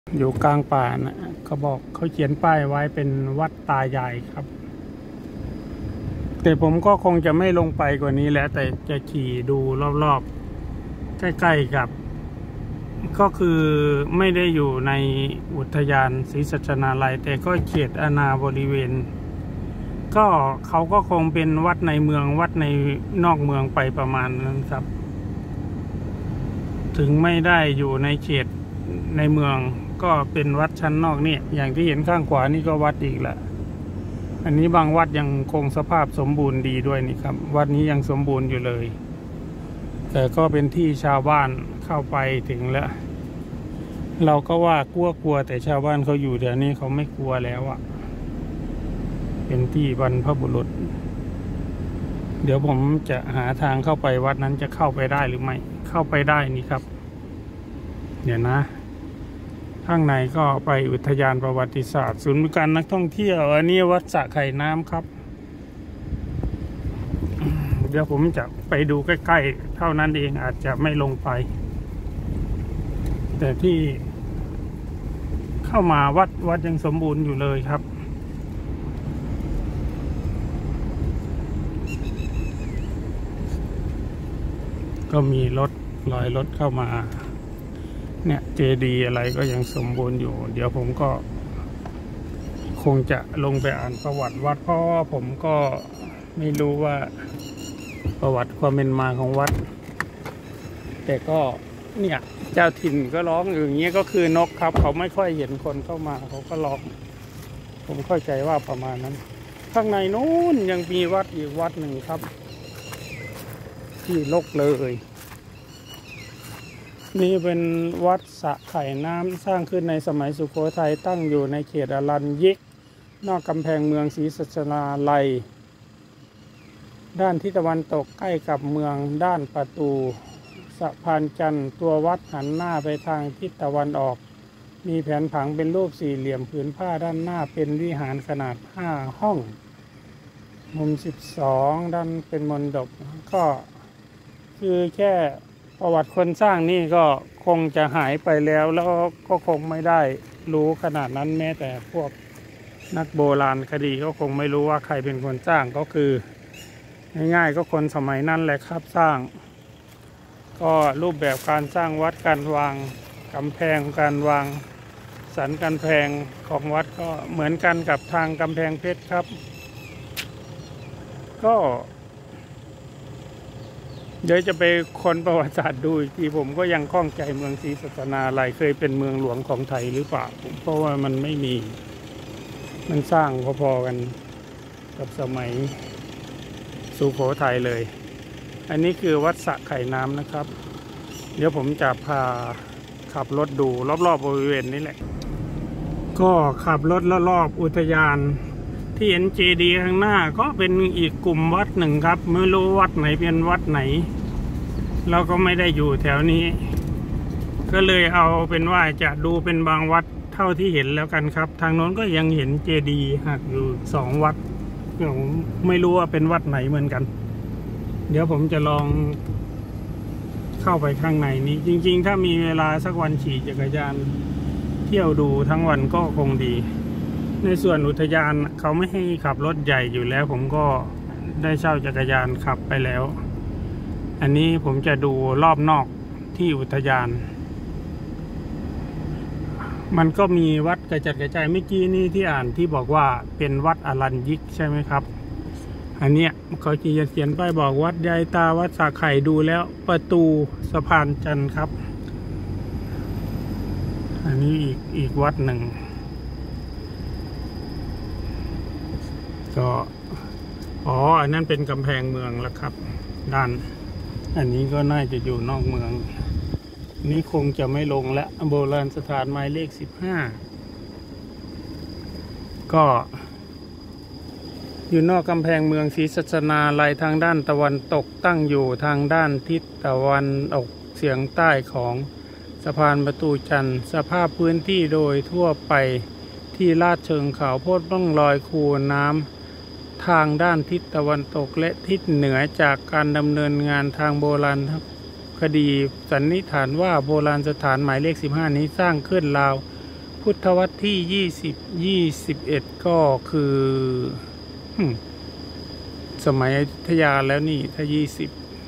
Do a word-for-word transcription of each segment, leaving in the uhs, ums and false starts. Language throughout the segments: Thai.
อยู่กลางป่านะเขาบอกเขาเขียนป้ายไว้เป็นวัดตาใหญ่ครับแต่ผมก็คงจะไม่ลงไปกว่านี้แล้วแต่จะขี่ดูรอบๆใกล้ๆกับก็คือไม่ได้อยู่ในอุทยานศรีสัชนาลัยแต่ก็เขตอาณาบริเวณก็เขาก็คงเป็นวัดในเมืองวัดในนอกเมืองไปประมาณนั้นครับถึงไม่ได้อยู่ในเขตในเมืองก็เป็นวัดชั้นนอกเนี่ยอย่างที่เห็นข้างขวานี่ก็วัดอีกแหละอันนี้บางวัดยังคงสภาพสมบูรณ์ดีด้วยนี่ครับวัดนี้ยังสมบูรณ์อยู่เลยแต่ก็เป็นที่ชาวบ้านเข้าไปถึงแล้วเราก็ว่ากลัวกลัวแต่ชาวบ้านเขาอยู่แถวนี้เขาไม่กลัวแล้วอะเป็นที่บรรพบุรุษเดี๋ยวผมจะหาทางเข้าไปวัดนั้นจะเข้าไปได้หรือไม่เข้าไปได้นี่ครับเดี๋ยวนะข้างในก็ไปอุทยานประวัติศาสตร์ศูนย์บริการนักท่องเที่ยวอันนี้วัดสระไข่น้ำครับเดี๋ยวผมจะไปดูใกล้ๆเท่านั้นเองอาจจะไม่ลงไปแต่ที่เข้ามาวัดวัดยังสมบูรณ์อยู่เลยครับก็มีรถลอยรถเข้ามาเนี่ยเจดีย์อะไรก็ยังสมบูรณ์อยู่เดี๋ยวผมก็คงจะลงไปอ่านประวัติวัดเพราะว่าผมก็ไม่รู้ว่าประวัติความเป็นมาของวัดแต่ก็เนี่ยเจ้าถิ่นก็ร้องอย่างเงี้ยก็คือนกครับเขาไม่ค่อยเห็นคนเข้ามาเขาก็ร้องผมเข้าใจว่าประมาณนั้นข้างในนู้นยังมีวัดอีกวัดหนึ่งครับที่ลกเลยนี่เป็นวัดสระไข่น้ำสร้างขึ้นในสมัยสุโขทัยตั้งอยู่ในเขตอรัญญิกนอกกำแพงเมืองศรีสัชนาลัยด้านทิศตะวันตกใกล้กับเมืองด้านประตูสะพานจันทร์ตัววัดหันหน้าไปทางทิศตะวันออกมีแผนผังเป็นรูปสี่เหลี่ยมผืนผ้าด้านหน้าเป็นวิหารขนาดห้าห้องมุมสิบสองด้านเป็นมณฑปก็คือแค่ประวัติคนสร้างนี่ก็คงจะหายไปแล้วแล้วก็คงไม่ได้รู้ขนาดนั้นแม้แต่พวกนักโบราณคดีก็คงไม่รู้ว่าใครเป็นคนสร้างก็คือง่ายๆก็คนสมัยนั้นแหละครับสร้างก็รูปแบบการสร้างวัดการวางกำแพงการวางสันกำแพงของวัดก็เหมือนกันกับทางกำแพงเพชรครับก็เดี๋ยวจะไปค้นประวัติศาสตร์ดูอีกทีผมก็ยังข้องใจเมืองศรีสัชนาลัยเคยเป็นเมืองหลวงของไทยหรือเปล่าเพราะว่ามันไม่มีมันสร้างพอๆกันกับสมัยสุโขทัยเลยอันนี้คือวัดสระไข่น้ำนะครับเดี๋ยวผมจะพาขับรถดูรอบๆบริเวณนี้แหละก็ขับรถรอบๆอุทยานที่เห็นเจดีย์ข้างหน้าก็เป็นอีกกลุ่มวัดหนึ่งครับไม่รู้วัดไหนเป็นวัดไหนเราก็ไม่ได้อยู่แถวนี้ก็เลยเอาเป็นว่าจะดูเป็นบางวัดเท่าที่เห็นแล้วกันครับทางโน้นก็ยังเห็นเจดีย์หักอยู่สองวัดผมไม่รู้ว่าเป็นวัดไหนเหมือนกันเดี๋ยวผมจะลองเข้าไปข้างในนี้จริงๆถ้ามีเวลาสักวันขี่จักรยานเที่ยวดูทั้งวันก็คงดีในส่วนอุทยานเขาไม่ให้ขับรถใหญ่อยู่แล้วผมก็ได้เช่าจักรยานขับไปแล้วอันนี้ผมจะดูรอบนอกที่อุทยานมันก็มีวัดกระจัดกระจายเมื่อกี้นี่ที่อ่านที่บอกว่าเป็นวัดอรัญญิกใช่ไหมครับอันเนี้ยเขาจะเขียนป้ายบอกวัดยายตาวัดสระไข่ดูแล้วประตูสะพานจันทร์ครับอันนี้อีกอีกวัดหนึ่งก็อ๋ออันนั้นเป็นกำแพงเมืองแล้วครับด้านอันนี้ก็น่าจะอยู่นอกเมืองนี้คงจะไม่ลงและโบราณสถานหมายเลขสิบห้าก็อยู่นอกกำแพงเมืองศรีสัชนาลัยทางด้านตะวันตกตั้งอยู่ทางด้านทิศตะวันออกเฉียงใต้ของสะพานประตูจันทร์สภาพพื้นที่โดยทั่วไปที่ลาดเชิงเขาโพดร่องรอยคูน้ำทางด้านทิศตะวันตกและทิศเหนือจากการดำเนินงานทางโบราณคดีสันนิษฐานว่าโบราณสถานหมายเลขสิบห้านี้สร้างขึ้นราวพุทธวรรษที่ยี่สิบ ยี่สิบเอ็ดก็คือสมัยอยุธยาแล้วนี่ถ้ายี่สิบ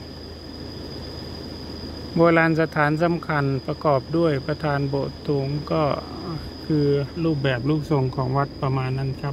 โบราณสถานสำคัญประกอบด้วยประธานโบสถ์โถงก็คือรูปแบบรูปทรงของวัดประมาณนั้นครับ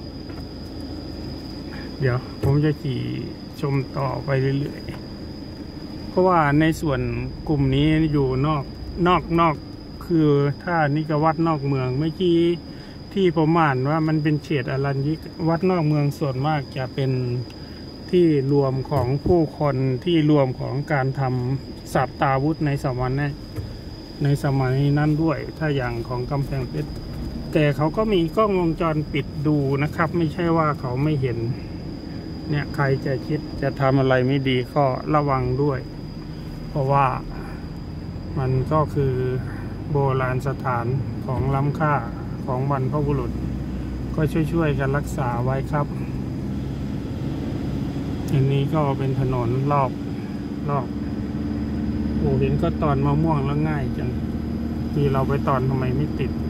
เดี๋ยวผมจะขี่ชมต่อไปเรื่อยๆเพราะว่าในส่วนกลุ่มนี้อยู่นอกนอกนอกคือถ้านี่ก็วัดนอกเมืองเมื่อกี้ที่ผมอ่านว่ามันเป็นเขตอรัญญิกวัดนอกเมืองส่วนมากจะเป็นที่รวมของผู้คนที่รวมของการทำสัตตาวุธในสมัยนั้นในสมัยนั้นด้วยถ้าอย่างของกำแพงเพชรแต่เขาก็มีกล้องวงจรปิดดูนะครับไม่ใช่ว่าเขาไม่เห็นเนี่ยใครจะคิดจะทำอะไรไม่ดีก็ระวังด้วย เพราะว่ามันก็คือโบราณสถานของล้ำค่าของบรรพบุรุษก็ช่วยๆกันรักษาไว้ครับอันนี้ก็เป็นถนนรอบรอบโอ้เห็นก็ตอนมะม่วงแล้วง่ายจังที่เราไปตอนทำไมไม่ติด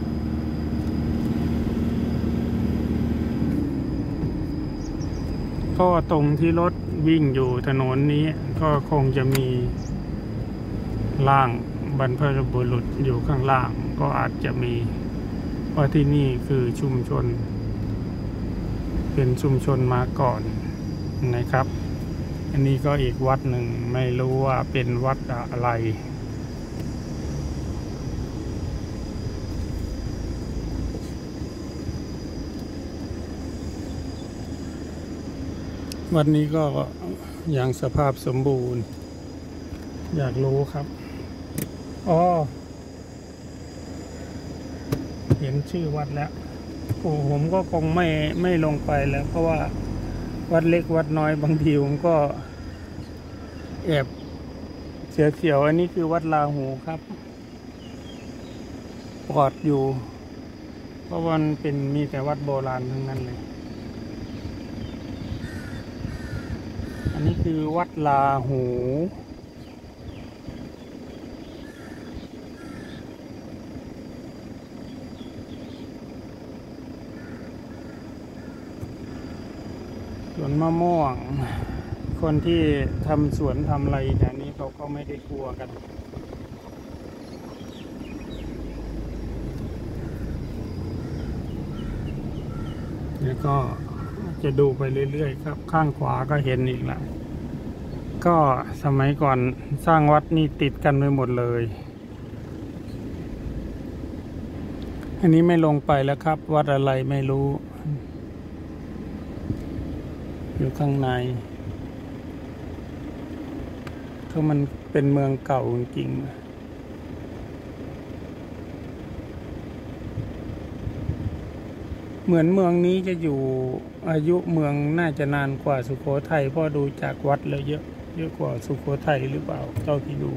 ก็ตรงที่รถวิ่งอยู่ถนนนี้ก็คงจะมีร่างบรรพบุรุษอยู่ข้างล่างก็อาจจะมีเพราะที่นี่คือชุมชนเป็นชุมชนมาก่อนนะครับอันนี้ก็อีกวัดหนึ่งไม่รู้ว่าเป็นวัดอะไรวัดนี้ก็ยังสภาพสมบูรณ์อยากรู้ครับอ๋อเห็นชื่อวัดแล้วโอ้ผมก็คงไม่ไม่ลงไปแล้วเพราะว่าวัดเล็กวัดน้อยบางทีผมก็แอบเสียวๆอันนี้คือวัดลาหูครับปลอดอยู่เพราะมันเป็นมีแต่วัดโบราณทั้งนั้นเลยอันนี้คือวัดลาหูสวนมะม่วงคนที่ทำสวนทำอะไรอย่างนี้เขาก็ไม่ได้กลัวกันแล้วก็จะดูไปเรื่อยๆครับข้างขวาก็เห็นอีกแล้วก็สมัยก่อนสร้างวัดนี่ติดกันไปหมดเลยอันนี้ไม่ลงไปแล้วครับวัดอะไรไม่รู้อยู่ข้างในก็มันเป็นเมืองเก่าจริงเหมือนเมืองนี้จะอยู่อายุเมืองน่าจะนานกว่าสุโขทัยเพราะดูจากวัดแล้วเยอะเยอะกว่าสุโขทัยหรือเปล่าเท่าที่ดู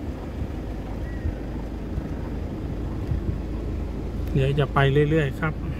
เดี๋ยวจะไปเรื่อยๆครับ